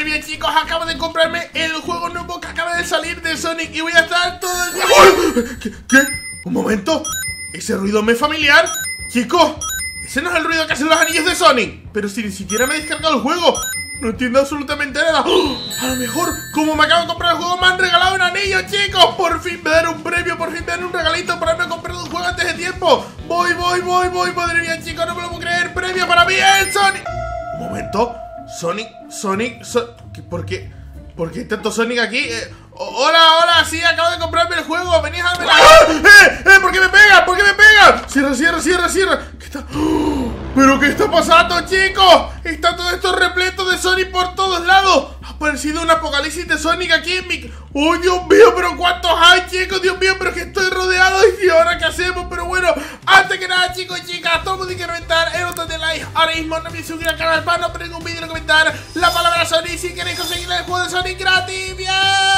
Madre mía, chicos, acabo de comprarme el juego nuevo que acaba de salir de Sonic y voy a estar todo el día... ¿Qué? Un momento. ¿Ese ruido me es familiar? Chicos, ese no es el ruido que hacen los anillos de Sonic. Pero si ni siquiera me he descargado el juego. No entiendo absolutamente nada. A lo mejor, como me acabo de comprar el juego, me han regalado un anillo, chicos. Por fin me dan un premio, por fin me dan un regalito por haberme comprado un juego antes de tiempo. Voy. Madre mía, chicos, no me lo puedo creer. Premio para mí, Sonic. Un momento. Sonic. ¿Por qué hay tanto Sonic aquí? Hola, sí, acabo de comprarme el juego. Venid a ver. ¿Por qué me pegan? Cierra. ¿Qué está? ¿Pero qué está pasando, chicos? Está todo esto repleto de Sonic por todos lados. Ha aparecido un apocalipsis de Sonic aquí en mi... ¡Oh, Dios mío! ¿Pero cuántos hay, chicos? Dios mío, pero que estoy rodeado. ¿Y ahora qué hacemos? Pero bueno, antes que nada, chicos y chicas, todo el mundo tiene que reventar el botón de like ahora mismo. No olvides suscribir al canal para no perder ningún vídeo y comentar la palabra Sonic si queréis conseguir el juego de Sonic gratis. ¡Bien!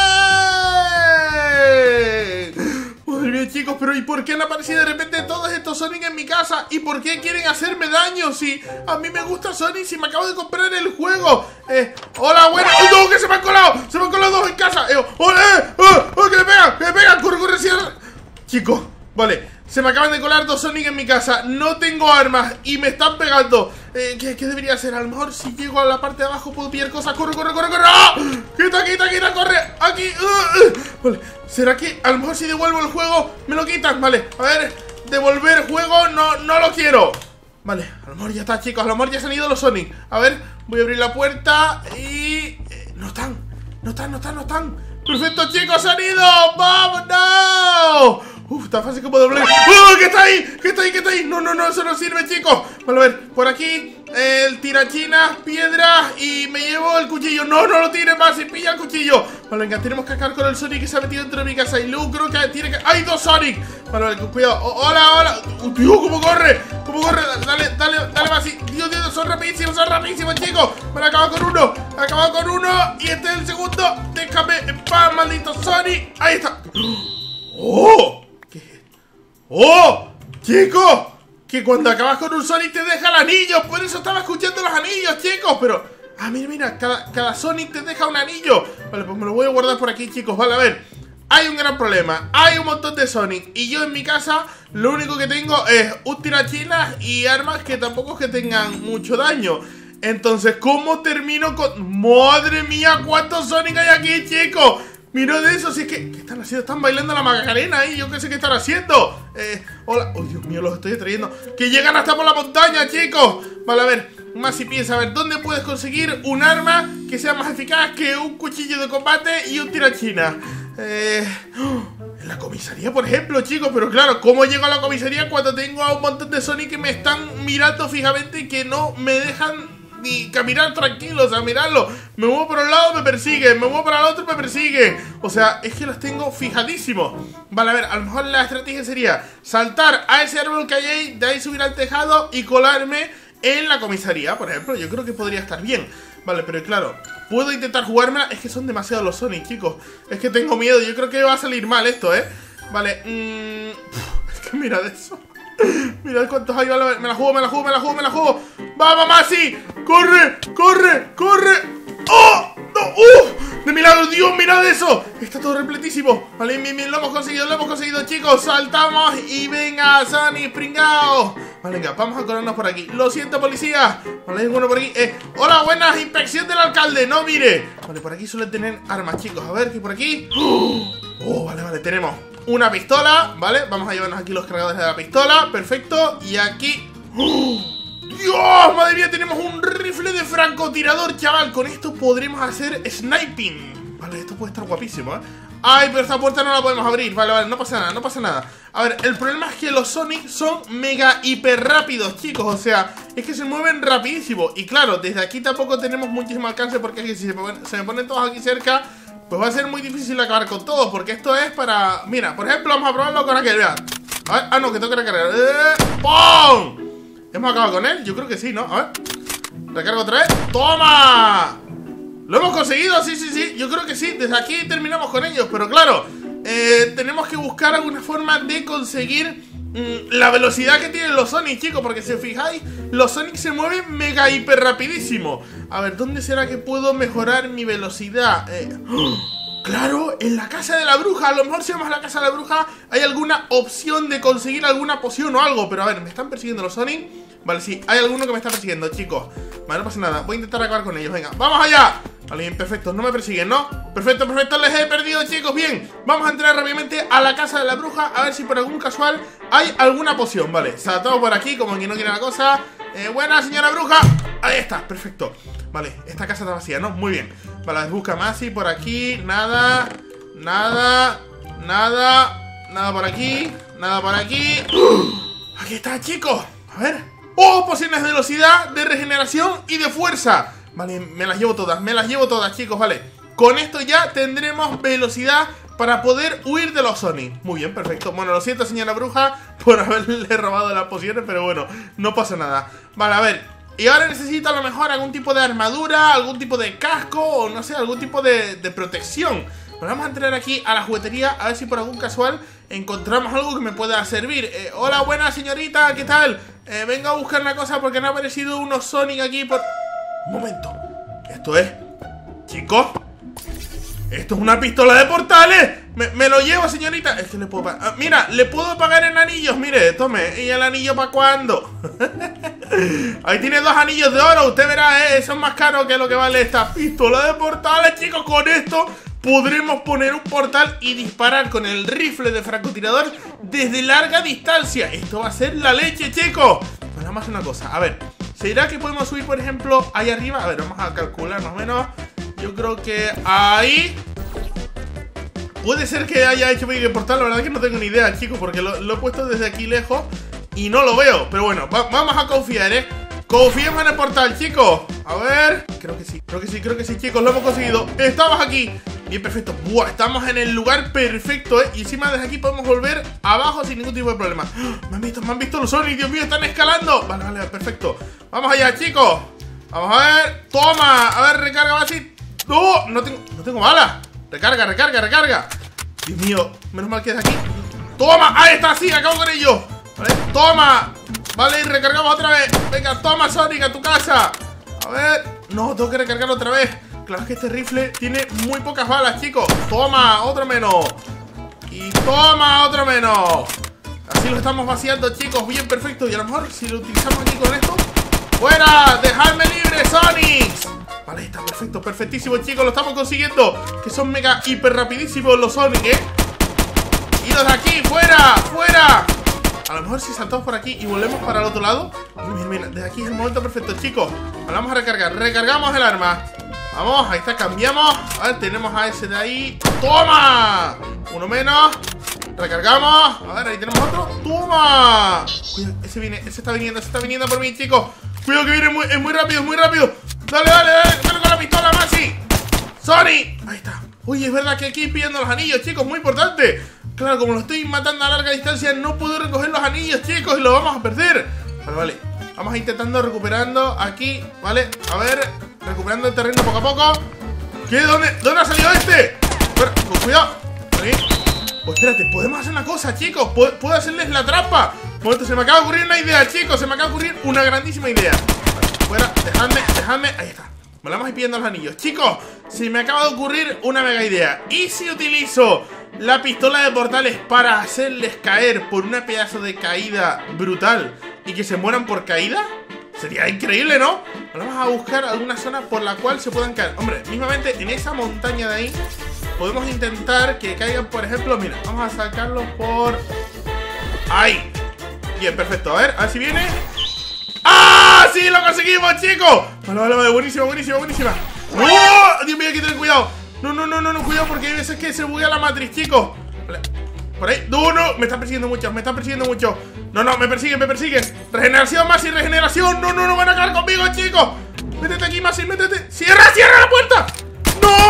Madre mía, chicos, pero ¿y por qué han aparecido de repente todos estos Sonic en mi casa? ¿Y por qué quieren hacerme daño? Si a mí me gusta Sonic, si me acabo de comprar el juego. Hola, bueno. ¡Oh, no! ¡Que se me han colado! ¡Se me han colado dos en casa! ¡Hola! ¡Que me pegan! ¡Corre, cierra! Chicos, vale. Se me acaban de colar dos Sonic en mi casa. No tengo armas y me están pegando. ¿Qué debería hacer? A lo mejor si llego a la parte de abajo puedo pillar cosas. ¡Corre! ¡Ah! ¡Quita! ¡Corre! ¡Aquí! Vale. ¿Será que a lo mejor si devuelvo el juego me lo quitan? Vale, a ver. Devolver el juego, no lo quiero. Vale, a lo mejor ya está, chicos. A lo mejor ya se han ido los Sonic. A ver, voy a abrir la puerta y... No están. Perfecto, chicos, se han ido. ¡Vámonos! Tan fácil como doblar. ¡Oh! ¿Qué está ahí? No, eso no sirve, chicos. Vale, a ver, por aquí el tirachinas, piedras y me llevo el cuchillo. No lo tire más y pilla el cuchillo. Vale, venga, tenemos que acabar con el Sonic que se ha metido dentro de mi casa. Y luego creo que tiene que... ¡Hay dos Sonic! Vale, cuidado. Hola. Tío, ¿cómo corre? Dale más. Dios, son rapidísimos, chicos. Vale, acabo con uno. Y este es el segundo. Déjame en paz, maldito Sonic. Ahí está. ¡Oh! ¡Chicos! Que cuando acabas con un Sonic te deja el anillo. Por eso estaba escuchando los anillos, chicos. Pero... mira, cada Sonic te deja un anillo. Vale, pues me lo voy a guardar por aquí, chicos. Vale, a ver. Hay un gran problema. Hay un montón de Sonic. Y yo en mi casa lo único que tengo es un tirachinas y armas que tampoco es que tengan mucho daño. Entonces, ¿cómo termino con...? ¡Madre mía! ¿Cuántos Sonic hay aquí, chicos? Mirad eso, si es que... ¿Qué están haciendo? Están bailando la Macarena ahí. Yo qué sé qué están haciendo. Hola. Oh, Dios mío, los estoy atrayendo. Que llegan hasta por la montaña, chicos. Vale, a ver. Más si piensa, a ver, ¿dónde puedes conseguir un arma que sea más eficaz que un cuchillo de combate y un tirachina? En la comisaría, por ejemplo, chicos. Pero claro, ¿cómo llego a la comisaría cuando tengo a un montón de Sonic que me están mirando fijamente y que no me dejan ni caminar tranquilo? O sea, miradlo. Me muevo por un lado, me persiguen. Me muevo para el otro, me persiguen. O sea, es que los tengo fijadísimos. Vale, a ver, a lo mejor la estrategia sería saltar a ese árbol que hay ahí, de ahí subir al tejado y colarme en la comisaría, por ejemplo. Yo creo que podría estar bien. Vale, pero claro, puedo intentar jugármela. Es que son demasiados los Sonic, chicos. Es que tengo miedo, yo creo que va a salir mal esto, Vale, es que mirad eso. Mirad cuántos hay, vale, me la juego. ¡Va, mamá, sí! ¡Corre! ¡Oh! ¡No! ¡De milagro! ¡Dios, mirad eso! Está todo repletísimo. Vale, bien, lo hemos conseguido, chicos. Saltamos y venga, Sonic, pringao. Vale, venga, vamos a colarnos por aquí. Lo siento, policía. Vale, hay uno por aquí. Hola, buenas, inspección del alcalde. No, mire. Vale, por aquí suelen tener armas, chicos. A ver, ¿qué por aquí? Oh, vale, tenemos una pistola. Vale, vamos a llevarnos aquí los cargadores de la pistola. Perfecto, y aquí... ¡Dios! Madre mía, tenemos un rifle de francotirador, chaval. Con esto podremos hacer sniping. Vale, esto puede estar guapísimo, Ay, pero esta puerta no la podemos abrir. Vale, no pasa nada. A ver, el problema es que los Sonic son mega hiper rápidos, chicos. O sea, es que se mueven rapidísimo. Y claro, desde aquí tampoco tenemos muchísimo alcance, porque es que si se me ponen todos aquí cerca, pues va a ser muy difícil acabar con todos. Porque esto es para... Mira, por ejemplo, vamos a probarlo con aquel. Vean. A ver, no, que tengo que recargar. ¡Pum! ¿Hemos acabado con él? Yo creo que sí, ¿no? A ver. Recargo otra vez. ¡Toma! ¿Lo hemos conseguido? Sí. Yo creo que sí. Desde aquí terminamos con ellos. Pero claro, tenemos que buscar alguna forma de conseguir la velocidad que tienen los Sonic, chicos. Porque si os fijáis, los Sonic se mueven mega hiper rapidísimo. A ver, ¿dónde será que puedo mejorar mi velocidad? Claro, en la casa de la bruja. A lo mejor si vamos a la casa de la bruja hay alguna opción de conseguir alguna poción o algo. Pero a ver, ¿me están persiguiendo los Sonic? Vale, sí, hay alguno que me está persiguiendo, chicos. Vale, no pasa nada, voy a intentar acabar con ellos. Venga, ¡vamos allá! Vale, bien, perfecto, no me persiguen, ¿no? Perfecto, perfecto, les he perdido, chicos. Bien, vamos a entrar rápidamente a la casa de la bruja. A ver si por algún casual hay alguna poción. Vale, saltamos por aquí, como quien no quiere la cosa. Buena, señora bruja. Ahí está, perfecto. Vale, esta casa está vacía, ¿no? Muy bien. Vale, busca más y por aquí. Nada, nada, nada. Nada por aquí, nada por aquí. Aquí está, chicos. A ver. ¡Oh! Pociones de velocidad, de regeneración y de fuerza. Vale, me las llevo todas, chicos, vale. Con esto ya tendremos velocidad para poder huir de los Sonic. Muy bien, perfecto. Bueno, lo siento, señora bruja, por haberle robado las pociones, pero bueno, no pasa nada. Vale, a ver. Y ahora necesito a lo mejor algún tipo de armadura, algún tipo de casco o no sé, algún tipo de protección. Pero vamos a entrar aquí a la juguetería a ver si por algún casual encontramos algo que me pueda servir. Hola, buena señorita, ¿qué tal? Vengo a buscar una cosa porque han aparecido unos Sonic aquí por... Un momento. Esto es... Chicos, esto es una pistola de portales. Me lo llevo, señorita. Es que le puedo pagar. Mira, le puedo pagar en anillos. Mire, tome. ¿Y el anillo para cuándo? Ahí tiene 2 anillos de oro. Usted verá, eso es más caro que lo que vale esta pistola de portales, chicos. Con esto podremos poner un portal y disparar con el rifle de francotirador desde larga distancia. Esto va a ser la leche, chicos. Pues vamos a hacer una cosa. A ver, ¿será que podemos subir, por ejemplo, ahí arriba? A ver, vamos a calcular más o menos. Yo creo que ahí... Puede ser que haya hecho el portal. La verdad es que no tengo ni idea, chicos, porque lo he puesto desde aquí lejos y no lo veo. Pero bueno, vamos a confiar, Confiemos en el portal, chicos. A ver, creo que sí, chicos, lo hemos conseguido. Estamos aquí. Bien, perfecto. Buah, estamos en el lugar perfecto, Y encima desde aquí podemos volver abajo sin ningún tipo de problema. Me han visto los Sonic, Dios mío, están escalando. Vale, vale, perfecto. Vamos allá, chicos. Vamos a ver. Toma, a ver, recarga base. No tengo balas. Recarga. Dios mío, menos mal que es aquí. Toma, ahí está, sí, acabo con ello. Vale, toma. Vale, y recargamos otra vez. Venga, toma, Sonic, a tu casa. A ver, no, tengo que recargar otra vez. Claro, es que este rifle tiene muy pocas balas, chicos. Toma, otro menos. Y toma, otro menos. Así lo estamos vaciando, chicos, bien, perfecto. Y a lo mejor si lo utilizamos aquí con esto. ¡Fuera! ¡Dejadme libre, Sonic! Vale, está perfecto, perfectísimo, chicos. Lo estamos consiguiendo. Que son mega hiper rapidísimos los Sonic, Y los de aquí, fuera, fuera. A lo mejor si saltamos por aquí y volvemos para el otro lado. Mira, desde aquí es el momento perfecto, chicos. Vamos a recargar, recargamos el arma. Vamos, ahí está, cambiamos. A ver, tenemos a ese de ahí. ¡Toma! Uno menos. Recargamos. A ver, ahí tenemos otro. ¡Toma! Cuidado, ese está viniendo por mí, chicos. Cuidado que viene, es muy rápido, Dale, dale con la pistola, Maxi. Sonic, ahí está. Oye, es verdad que aquí pidiendo los anillos, chicos, muy importante. Claro, como lo estoy matando a larga distancia, no puedo recoger los anillos, chicos, y lo vamos a perder. Vale. Vamos a intentando recuperando aquí, ¿vale? A ver, recuperando el terreno poco a poco. ¿Qué? ¿Dónde ha salido este? Bueno, con cuidado. Ahí. Pues espérate, podemos hacer una cosa, chicos. Puedo hacerles la trampa. Un momento, se me acaba de ocurrir una idea, chicos. Se me acaba de ocurrir una grandísima idea. Fuera, dejadme. Ahí está. Vamos a ir pidiendo los anillos. Chicos, se me acaba de ocurrir una mega idea. ¿Y si utilizo la pistola de portales para hacerles caer por una pedazo de caída brutal y que se mueran por caída? Sería increíble, ¿no? Vamos a buscar alguna zona por la cual se puedan caer. Hombre, mismamente en esa montaña de ahí podemos intentar que caigan, por ejemplo. Mira, vamos a sacarlos por... ahí. Bien, perfecto, a ver si viene. ¡Ah! ¡Sí, lo conseguimos, chicos! Vale, buenísima. ¡Oh! Dios mío, hay que tener cuidado. No, cuidado porque hay veces que se buguea la matriz, chicos. Vale. Por ahí, no, me están persiguiendo mucho. No, me persiguen. Regeneración, Maxi, regeneración. No, van a acabar conmigo, chicos. Métete aquí, Maxi, métete. ¡Cierra la puerta! No.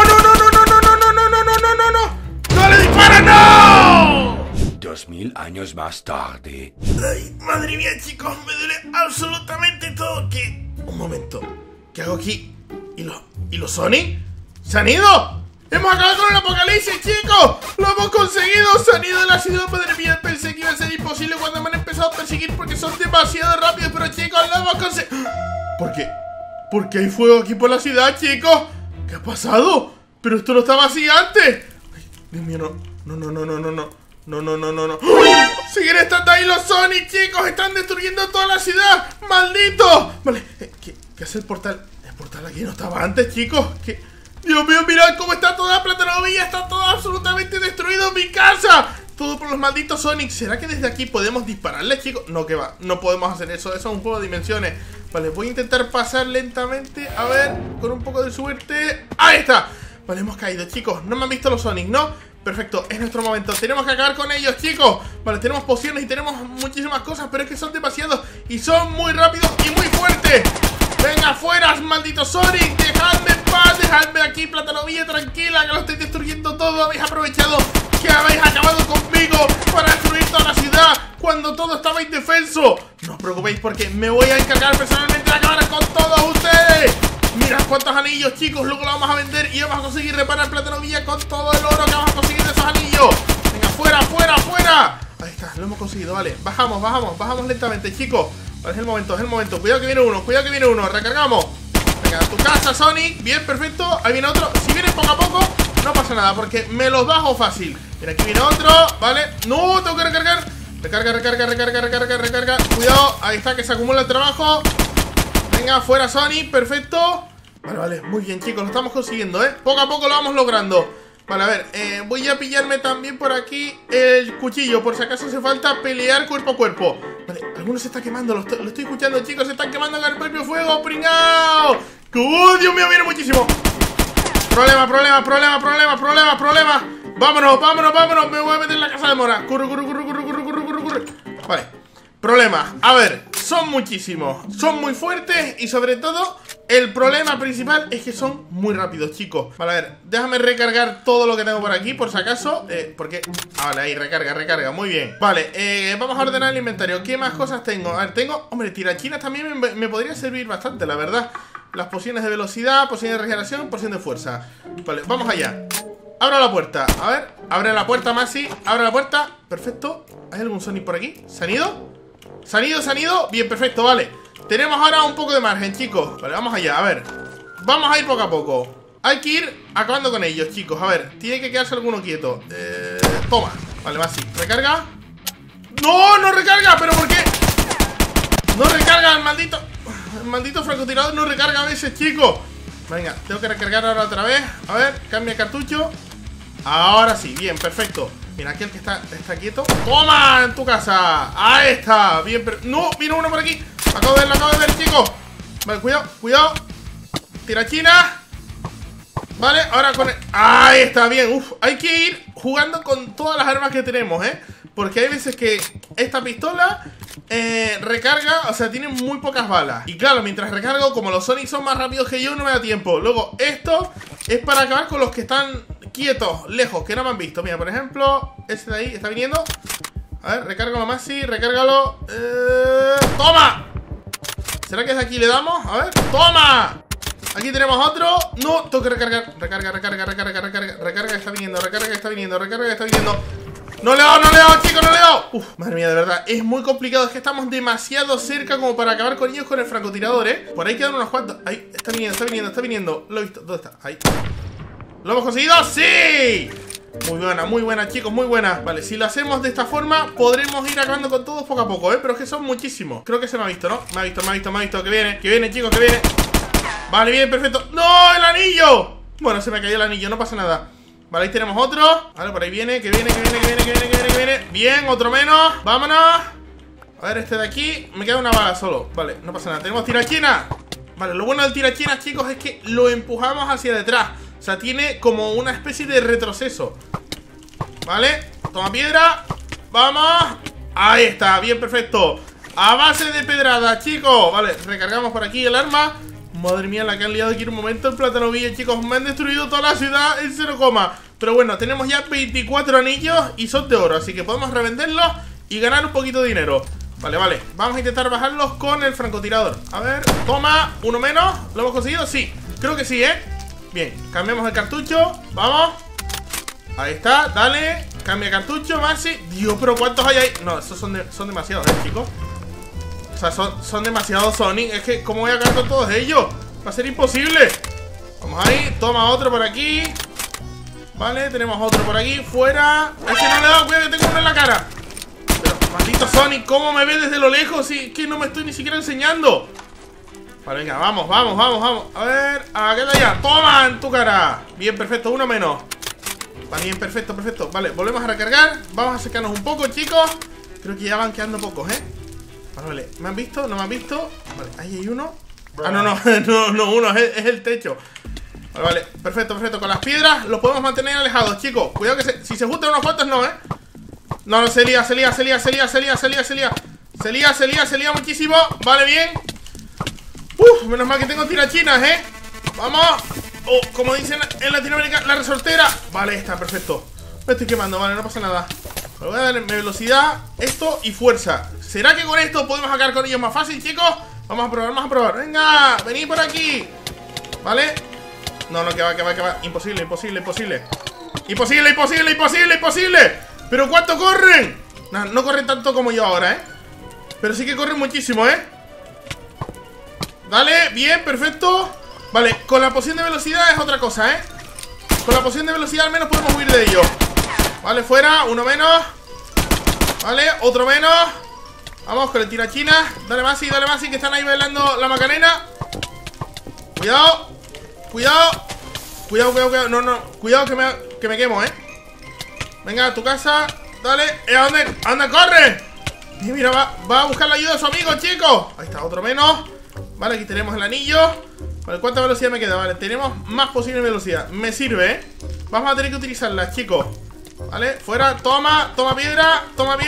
¡No le disparan, no! 2000 años más tarde. Ay, madre mía, chicos, me duele absolutamente todo. ¿Qué? Un momento, ¿qué hago aquí? ¿Y los Sonic? ¿Se han ido? ¡Hemos acabado con el apocalipsis, chicos! ¡Lo hemos conseguido! ¡Se han ido de la ciudad! Madre mía, pensé que iba a ser imposible cuando me han empezado a perseguir porque son demasiado rápidos. Pero, chicos, lo hemos conseguido. ¿Por qué? ¿Por qué hay fuego aquí por la ciudad, chicos? ¿Qué ha pasado? Pero esto no estaba así antes. Ay, Dios mío, no. ¡Siguen estando ahí los Sonic, chicos! ¡Están destruyendo toda la ciudad! ¡Malditos! Vale, ¿qué hace el portal? El portal aquí no estaba antes, chicos. ¿Qué? Dios mío, mirad cómo está toda Platanovilla. Está todo absolutamente destruido. ¡Mi casa! Todo por los malditos Sonic. ¿Será que desde aquí podemos dispararles, chicos? No, que va, no podemos hacer eso. Eso es un juego de dimensiones. Vale, voy a intentar pasar lentamente. A ver, con un poco de suerte. ¡Ahí está! Vale, hemos caído, chicos. No me han visto los Sonic, ¿no? Perfecto, es nuestro momento. Tenemos que acabar con ellos, chicos. Vale, tenemos pociones y tenemos muchísimas cosas, pero es que son demasiados y son muy rápidos y muy fuertes. ¡Venga, fuera, malditos Sonic! ¡Dejadme en paz! ¡Dejadme aquí, Platanovilla, tranquila! Que lo estoy destruyendo todo. Habéis aprovechado que habéis acabado conmigo para destruir toda la ciudad cuando todo estaba indefenso. No os preocupéis porque me voy a encargar personalmente de acabar con todos ustedes. Mirad cuántos anillos, chicos. Luego lo vamos a vender y vamos a conseguir reparar Platanovilla con todo el oro que vamos a conseguir de esos anillos. Venga, fuera, fuera, fuera. Ahí está, lo hemos conseguido, vale. Bajamos lentamente, chicos. Vale, es el momento. Cuidado que viene uno, recargamos. Venga, a tu casa, Sonic. Bien, perfecto, ahí viene otro. Si vienen poco a poco, no pasa nada porque me los bajo fácil. Mira, aquí viene otro, vale. No, tengo que recargar. Recarga. Cuidado, ahí está, que se acumula el trabajo. Venga, fuera Sonic, perfecto. Vale, muy bien, chicos, lo estamos consiguiendo, poco a poco lo vamos logrando. Vale, a ver, voy a pillarme también por aquí el cuchillo, por si acaso hace falta pelear cuerpo a cuerpo. Vale, algunos se está quemando, lo estoy escuchando, chicos. Se están quemando con el propio fuego, pringao. Dios mío, viene muchísimo. Problema. Vámonos, me voy a meter en la casa de Mora. Corre. Vale, problema, a ver, son muchísimos, son muy fuertes y sobre todo el problema principal es que son muy rápidos, chicos. Vale, a ver, déjame recargar todo lo que tengo por aquí, por si acaso, porque... vale, ahí, recarga, muy bien. Vale, vamos a ordenar el inventario. ¿Qué más cosas tengo? A ver, tengo... hombre, tirachinas también me podría servir bastante, la verdad. Las pociones de velocidad, pociones de regeneración, poción de fuerza. Vale, vamos allá. Abro la puerta, a ver, abre la puerta, Maxi. Abre la puerta, perfecto. ¿Hay algún Sonic por aquí? ¿Se han ido? ¿Se han ido? Bien, perfecto, vale. Tenemos ahora un poco de margen, chicos. Vale, vamos allá, a ver. Vamos a ir poco a poco. Hay que ir acabando con ellos, chicos. A ver, tiene que quedarse alguno quieto. Toma, vale, Maxi, recarga. No recarga, pero ¿por qué? No recarga el maldito francotirador, no recarga a veces, chicos. Venga, tengo que recargar ahora otra vez. A ver, cambia el cartucho. Ahora sí, bien, perfecto. Mira, aquel que está quieto. ¡Toma! En tu casa. Ahí está, bien, pero... ¡no! Vino uno por aquí. Acabo de ver, chicos. Vale, cuidado. Tirachina. Vale, ahora con el... ahí está, bien. Uf, hay que ir jugando con todas las armas que tenemos, porque hay veces que esta pistola recarga, o sea, tiene muy pocas balas. Y claro, mientras recargo, como los Sonic son más rápidos que yo, no me da tiempo. Luego, esto es para acabar con los que están quietos, lejos, que no me han visto. Mira, por ejemplo, ese de ahí está viniendo. A ver, recárgalo más, sí, recárgalo. ¡Toma! ¿Será que desde aquí le damos? A ver, ¡toma! Aquí tenemos otro. No, tengo que recargar. Recarga que está viniendo. No le he dado, chicos, no le he dado. Uf, madre mía, de verdad, es muy complicado. Es que estamos demasiado cerca como para acabar con ellos con el francotirador, Por ahí quedan unos cuantos. Ahí, está viniendo. Lo he visto, ¿dónde está? Ahí. ¿Lo hemos conseguido? ¡Sí! Muy buena, chicos, muy buena. Vale, si lo hacemos de esta forma, podremos ir acabando con todos poco a poco, Pero es que son muchísimos. Creo que se me ha visto, ¿no? Me ha visto. Que viene, chicos, que viene. Vale, bien, perfecto. ¡No! ¡El anillo! Bueno, se me cayó el anillo, no pasa nada. Vale, ahí tenemos otro. Vale, por ahí viene, que viene. Bien, otro menos. Vámonos. A ver, este de aquí. Me queda una bala solo. Vale, no pasa nada. Tenemos tirachina. Vale, lo bueno del tirachina, chicos, es que lo empujamos hacia detrás. O sea, tiene como una especie de retroceso. Vale, toma piedra. Vamos. Ahí está, bien, perfecto. A base de pedrada, chicos. Vale, recargamos por aquí el arma. Madre mía, la que han liado aquí en un momento en Platanovilla, chicos. Me han destruido toda la ciudad en 0, pero bueno, tenemos ya 24 anillos y son de oro, así que podemos revenderlos y ganar un poquito de dinero. Vale, vamos a intentar bajarlos con el francotirador. A ver, toma, uno menos. ¿Lo hemos conseguido? Sí, creo que sí, Bien, cambiamos el cartucho. Vamos. Ahí está, dale. Cambia cartucho, Maxi. Dios, pero ¿cuántos hay ahí? No, esos son demasiados, chicos. O sea, son demasiados Sonic. Es que, ¿cómo voy a acabar con todos ellos? Va a ser imposible. Vamos ahí, toma otro por aquí. Vale, tenemos otro por aquí, fuera. Es que no le he dado cuenta que tengo uno en la cara. Pero, maldito Sonic, ¿cómo me ve desde lo lejos? Si que no me estoy ni siquiera enseñando. Vale, venga, vamos. A ver, ¿qué tal ya? ¡Toma en tu cara! Bien, perfecto, uno menos. Vale, bien, perfecto. Vale, volvemos a recargar. Vamos a secarnos un poco, chicos. Creo que ya van quedando pocos, ¿eh? Vale, ¿me han visto? ¿No me han visto? Vale, ahí hay uno. Ah, no, uno, es el techo. Vale, perfecto. Con las piedras los podemos mantener alejados, chicos. Cuidado que si se juntan unos cuantos, no, ¿eh? No, se lía muchísimo. Vale, bien. Menos mal que tengo tirachinas, ¿eh? Vamos. Como dicen en Latinoamérica, la resortera. Vale, está, perfecto. Me estoy quemando, vale, no pasa nada. Me voy a dar velocidad, esto y fuerza. ¿Será que con esto podemos acabar con ellos más fácil, chicos? Vamos a probar. Venga, venid por aquí. Vale. No, que va. Imposible. ¿Pero cuánto corren? No corren tanto como yo ahora, ¿eh? Pero sí que corren muchísimo, ¿eh? Dale, bien, perfecto. Vale, con la poción de velocidad es otra cosa, ¿eh? Con la poción de velocidad al menos podemos huir de ellos. Vale, fuera, uno menos. Vale, otro menos. Vamos con el tirachina. Dale Masi, que están ahí bailando la Macarena. Cuidado. No, cuidado que me quemo, ¿eh? Venga, a tu casa. Dale, ¿a dónde corre? Mira, va a buscar la ayuda de su amigo, chicos. Ahí está, otro menos. Vale, aquí tenemos el anillo. Vale, ¿cuánta velocidad me queda? Vale, tenemos más posible velocidad. Me sirve, ¿eh? Vamos a tener que utilizarla, chicos. Vale, fuera, toma piedra.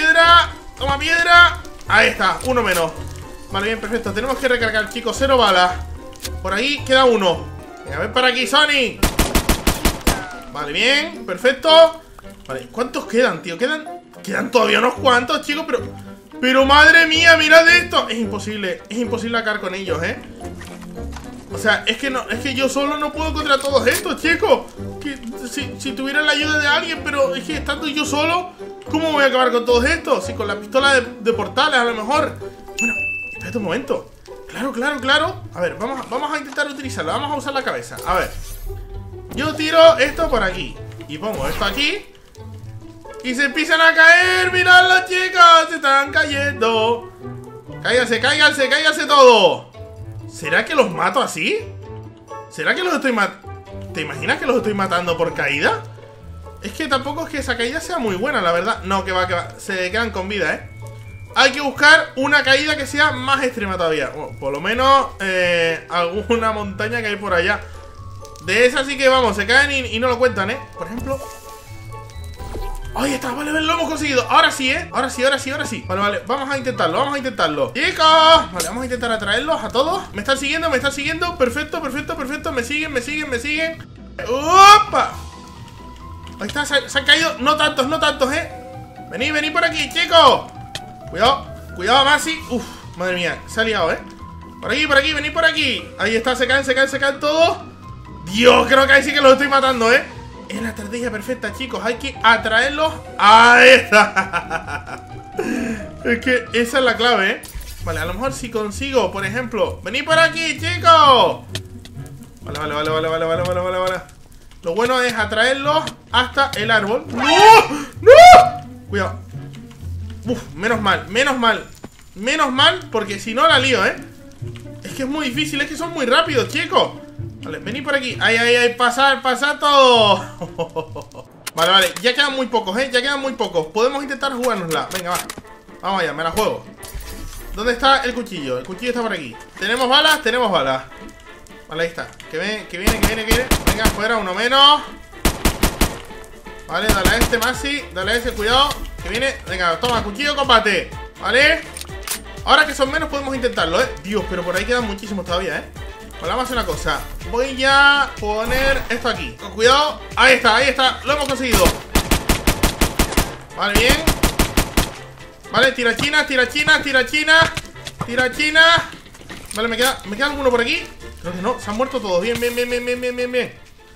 Ahí está, uno menos. Vale, bien, perfecto, tenemos que recargar, chicos, 0 balas. Por ahí queda uno. Venga, ven para aquí, Sonic. Vale, bien, perfecto. Vale, ¿cuántos quedan, tío? Quedan todavía unos cuantos, chicos, pero madre mía, mirad esto. Es imposible acabar con ellos, ¿eh? O sea, es que yo solo no puedo contra todos estos, chicos. Que si tuviera la ayuda de alguien, pero es que estando yo solo, ¿cómo voy a acabar con todos estos? Si con la pistola de portales a lo mejor. Bueno, espérate un momento. Claro. A ver, vamos a intentar utilizarlo. Vamos a usar la cabeza. A ver, yo tiro esto por aquí y pongo esto aquí y se empiezan a caer. Miradlo, chicos, se están cayendo. Cáiganse todo. ¿Será que los mato así? ¿Será que los estoy matando? ¿Te imaginas que los estoy matando por caída? Es que tampoco es que esa caída sea muy buena, la verdad. No, que va. Se quedan con vida, ¿eh? Hay que buscar una caída que sea más extrema todavía. Bueno, por lo menos alguna montaña que hay por allá. De esas sí que vamos, se caen y no lo cuentan, ¿eh? Por ejemplo... Ahí está, vale, lo hemos conseguido. Ahora sí, ¿eh? Ahora sí. Vale, vamos a intentarlo. ¡Chicos! Vale, vamos a intentar atraerlos a todos. Me están siguiendo. Perfecto. Me siguen. ¡Opa! Ahí está, se han caído. No tantos, ¿eh? Vení por aquí, chicos. Cuidado, Masi. Uf, madre mía, se ha liado, ¿eh? Por aquí, vení por aquí. Ahí está, se caen todos. Dios, creo que ahí sí que los estoy matando, ¿eh? Es la estrategia perfecta, chicos. Hay que atraerlos. ¡Ahí está! Es que esa es la clave, ¿eh? Vale, a lo mejor si consigo, por ejemplo... ¡Venid por aquí, chicos! Vale. Lo bueno es atraerlos hasta el árbol. ¡No! Cuidado. Uf, menos mal, porque si no la lío, ¿eh? Es que es muy difícil, es que son muy rápidos, chicos. Vale, venid por aquí. Ahí, pasar todo. Vale, ya quedan muy pocos, podemos intentar jugárnosla. Venga, va. Vamos allá, me la juego. ¿Dónde está el cuchillo? El cuchillo está por aquí. ¿Tenemos balas? Vale, ahí está. Que viene. Venga, fuera, uno menos. Vale, dale a este, Masi. Dale a ese, cuidado. Que viene. Venga, toma, cuchillo, combate. Vale. Ahora que son menos podemos intentarlo, ¿eh? Dios, pero por ahí quedan muchísimos todavía, ¿eh? Vale, vamos a hacer una cosa. Voy a poner esto aquí. Con cuidado. Ahí está. Lo hemos conseguido. Vale, bien. Vale, tirachina. Vale, ¿me queda alguno por aquí? Creo que no, se han muerto todos. Bien.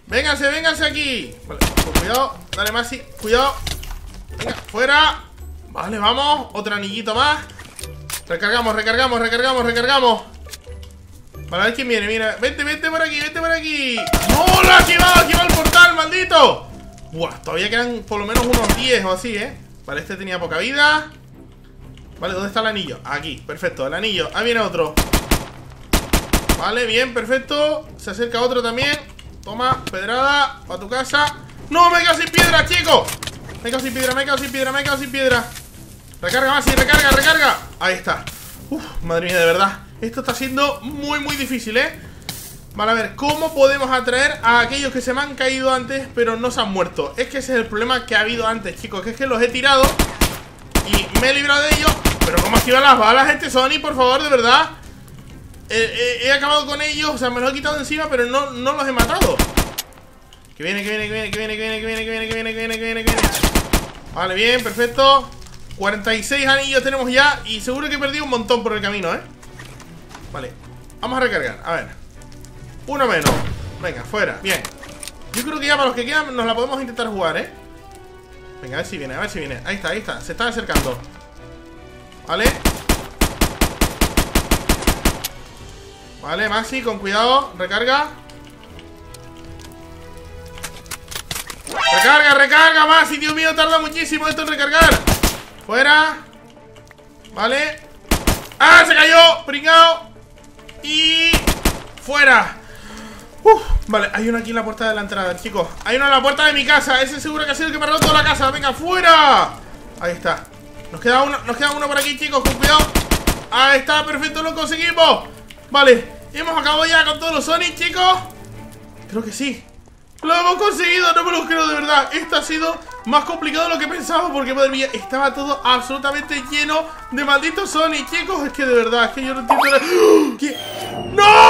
Vénganse, vénganse aquí. Vale, con cuidado. Dale, Masi, cuidado. Venga, fuera. Vale, vamos, otro anillito más. Recargamos, recargamos, recargamos, recargamos. Vale, a ver quién viene, mira. Vente, vente por aquí, vente por aquí. ¡No! ¡Lo ha activado! ¡Activa el portal, maldito! Buah, todavía quedan por lo menos unos 10 o así, Vale, este tenía poca vida. Vale, ¿dónde está el anillo? Aquí, perfecto, el anillo. Ahí viene otro. Vale, bien, perfecto. Se acerca otro también. Toma, pedrada, para tu casa. ¡No, me he quedado sin piedra, chicos! Me he quedado sin piedra, me he quedado sin piedra, me he quedado sin piedra. Recarga más y recarga, recarga. Ahí está. Uf, madre mía, de verdad. Esto está siendo muy, muy difícil, Vale, a ver, ¿cómo podemos atraer a aquellos que se me han caído antes pero no se han muerto? Es que ese es el problema que ha habido antes, chicos. Que es que los he tirado y me he librado de ellos. Pero ¿cómo activan las balas este Sony? Por favor, de verdad. He acabado con ellos, o sea, me los he quitado de encima, pero no los he matado. Que viene, que viene, que viene, que viene, que viene, que viene, que viene, que viene, que viene, que viene, que viene. Vale, bien, perfecto. 46 anillos tenemos ya. Y seguro que he perdido un montón por el camino, Vale, vamos a recargar, a ver. Uno menos. Venga, fuera, bien. Yo creo que ya para los que quedan nos la podemos intentar jugar, Venga, a ver si viene, a ver si viene. Ahí está, se están acercando. Vale. Vale, Maxi, con cuidado, recarga. Recarga, recarga, Maxi, Dios mío, tarda muchísimo esto en recargar. Fuera. Vale. ¡Ah, se cayó! Pringao. Y... fuera. Vale, hay uno aquí en la puerta de la entrada, chicos. Hay uno en la puerta de mi casa. Ese seguro que ha sido el que me ha roto la casa. Venga, fuera. Ahí está. Nos queda uno por aquí, chicos, con cuidado. Ahí está, perfecto, lo conseguimos. Vale, hemos acabado ya con todos los Sonic, chicos. Creo que sí. Lo hemos conseguido, no me lo creo de verdad. Esto ha sido más complicado de lo que pensaba. Porque, madre mía, estaba todo absolutamente lleno de malditos Sonic, chicos. Es que de verdad, es que yo no entiendo nada. ¿Qué? ¡No!